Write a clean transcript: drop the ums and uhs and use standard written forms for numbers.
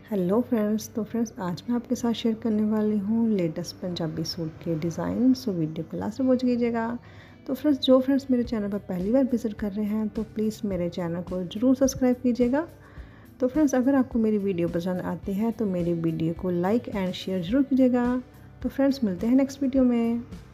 Hello friends. तो friends आज मैं आपके साथ शेयर करने वाली हूँ लेटेस्ट पंजाबी सूट के डिज़ाइन। सो वीडियो को लास्ट में वॉच कीजिएगा। तो फ्रेंड्स मेरे चैनल पर पहली बार विज़िट कर रहे हैं तो प्लीज़ मेरे चैनल को ज़रूर सब्सक्राइब कीजिएगा। तो फ्रेंड्स अगर आपको मेरी वीडियो पसंद आती है तो मेरी वीडियो को लाइक एंड शेयर ज़रूर कीजिएगा। तो फ्रेंड्स मिलते हैं नेक्स्ट वीडियो में।